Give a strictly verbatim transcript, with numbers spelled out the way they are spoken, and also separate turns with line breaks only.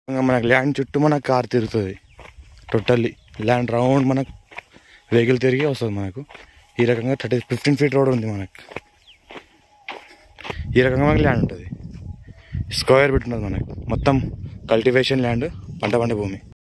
ఇంకా మనకు ల్యాండ్ చుట్టూ మనకు కార్ తిరుగుతుంది. టోటల్లీ ల్యాండ్ రౌండ్ మనకు వెహికల్ తిరిగి వస్తుంది. మనకు ఈ రకంగా థర్టీ ఫిఫ్టీన్ ఫీట్ రోడ్ ఉంది. మనకు ఈ రకంగా మనకు ల్యాండ్ ఉంటుంది. స్క్వేర్ ఫీట్ ఉంటుంది మనకు. మొత్తం కల్టివేషన్ ల్యాండ్, పంట పంట భూమి.